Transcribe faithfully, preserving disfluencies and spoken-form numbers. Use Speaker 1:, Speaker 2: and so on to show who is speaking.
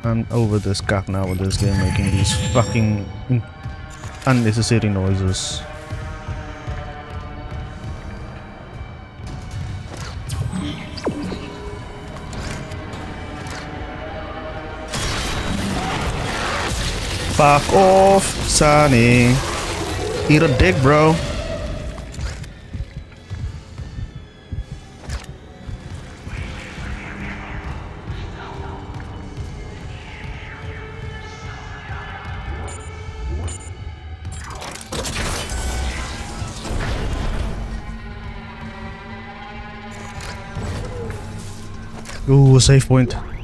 Speaker 1: I'm over this cock now with this game making these fucking unnecessary noises. Fuck off, Sonny. Eat a dick, bro. Ooh, a save point.